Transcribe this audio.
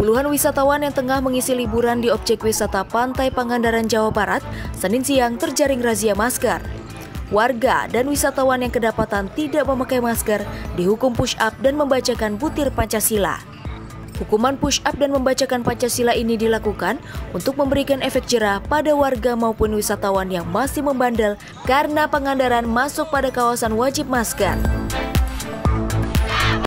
Puluhan wisatawan yang tengah mengisi liburan di objek wisata Pantai Pangandaran, Jawa Barat, Senin siang terjaring razia masker. Warga dan wisatawan yang kedapatan tidak memakai masker dihukum push up dan membacakan butir Pancasila. Hukuman push up dan membacakan Pancasila ini dilakukan untuk memberikan efek jera pada warga maupun wisatawan yang masih membandel karena Pangandaran masuk pada kawasan wajib masker.